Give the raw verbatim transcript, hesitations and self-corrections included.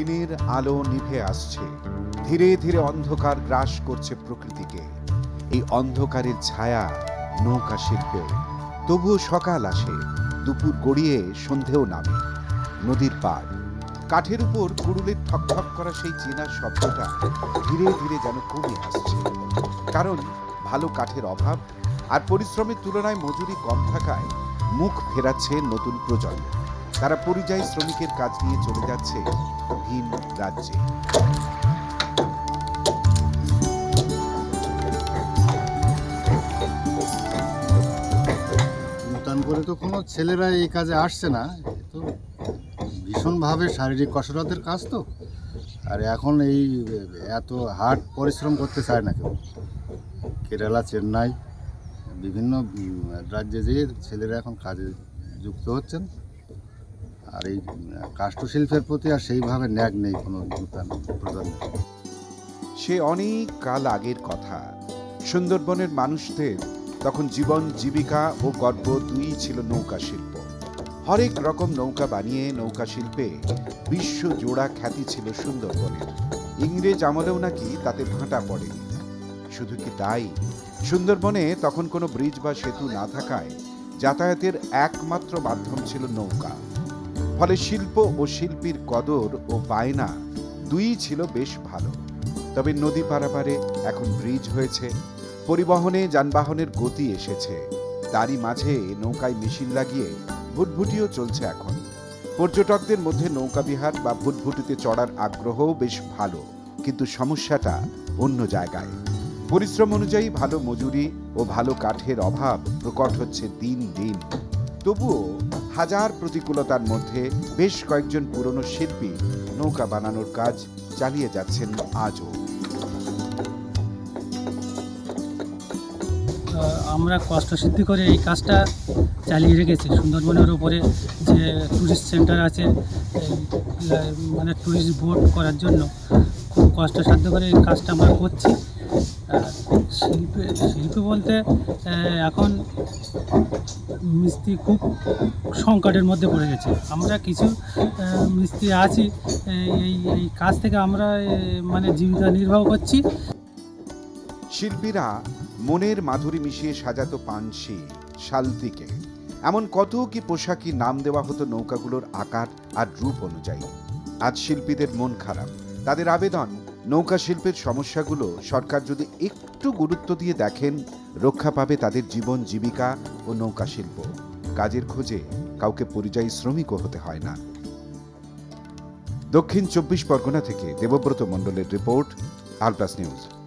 দিনের আলো নিভে আসছে, ধীরে ধীরে অন্ধকার গ্রাস করছে প্রকৃতিকে। এই অন্ধকারের ছায়া নৌকা শিল্পেও। তবুও সকাল আসে, দুপুর গড়িয়ে সন্ধেও নামে। নদীর পাড়, কাঠের উপর কুড়ুলের ঠকঠক করা সেই চেনা শব্দটা ধীরে ধীরে যেন কমে আসছে। কারণ ভালো কাঠের অভাব আর পরিশ্রমের তুলনায় মজুরি কম থাকায় মুখ ফেরাচ্ছে নতুন প্রজন্ম। তারা পরিযায়ী শ্রমিকের কাজ নিয়ে চলে যাচ্ছে ভিন রাজ্যে। নতুন করে তো কোনো ছেলেরা এই কাজে আসছে না, তো ভীষণভাবে শারীরিক কসরতের কাজ তো। আর এখন এই এত হার্ড পরিশ্রম করতে চায় না কেউ। কেরালা, চেন্নাই, বিভিন্ন রাজ্যে যেয়ে ছেলেরা এখন কাজে যুক্ত হচ্ছেন। আর এই কাষ্ঠশিল্পের প্রতি আর সেইভাবে ন্যাক নেই কোনো নতুন প্রজন্ম। সে অনেক কাল আগের কথা। সুন্দরবনের মানুষদের তখন জীবন জীবিকা ও গর্ব দুই ছিল নৌকা শিল্প। হরেক রকম নৌকা বানিয়ে নৌকা শিল্পে বিশ্বজোড়া খ্যাতি ছিল সুন্দরবনের। ইংরেজ আমলেও নাকি তাতে ভাঁটা পড়েনি। শুধু কি তাই, সুন্দরবনে তখন কোনো ব্রিজ বা সেতু না থাকায় যাতায়াতের একমাত্র মাধ্যম ছিল নৌকা। ফলে শিল্প ও শিল্পীর কদর ও বায়না দুই ছিল বেশ ভালো। তবে নদী পারাপারে এখন ব্রিজ হয়েছে, পরিবহনে যানবাহনের গতি এসেছে, তারই মাঝে নৌকায় মেশিন লাগিয়ে ভুটভুটিও চলছে এখন। পর্যটকদের মধ্যে নৌকা বিহার বা ভুটভুটিতে চড়ার আগ্রহও বেশ ভালো, কিন্তু সমস্যাটা অন্য জায়গায়। পরিশ্রম অনুযায়ী ভালো মজুরি ও ভালো কাঠের অভাব প্রকট হচ্ছে দিন দিন। তবুও হাজার প্রতিকূলতার মধ্যে বেশ কয়েকজন পুরনো শিল্পী নৌকা বানানোর কাজ চালিয়ে যাচ্ছেন আজও। আমরা কষ্টসিদ্ধি করে এই কাজটা চালিয়ে রেখেছি। সুন্দরবনের উপরে যে ট্যুরিস্ট সেন্টার আছে, মানে ট্যুরিস্ট বোট করার জন্য খুব কষ্টসাধ্য করে এই কাজটা আমরা করছি। শিল্পে শিল্প বলতে এখন মিস্ত্রি খুব সংকটের মধ্যে পড়ে গেছে। আমরা কিছু মিস্ত্রি আছি, এই এই কাজ থেকে আমরা মানে জীবিকা নির্বাহ করছি। শিল্পীরা মনের মাধুরী মিশিয়ে সাজাতো পানসি, শালতিকে, এমন কত কি পোশাকি নাম দেওয়া হতো নৌকাগুলোর আকার আর রূপ অনুযায়ী। আজ শিল্পীদের মন খারাপ। তাদের আবেদন, নৌকা শিল্পের সমস্যাগুলো সরকার যদি একটু গুরুত্ব দিয়ে দেখেন, রক্ষা পাবে তাদের জীবন জীবিকা ও নৌকা শিল্প। কাজের খোঁজে কাউকে পরিযায়ী শ্রমিকও হতে হয় না। দক্ষিণ চব্বিশ পরগনা থেকে দেবব্রত মণ্ডলের রিপোর্ট, আর প্লাস নিউজ।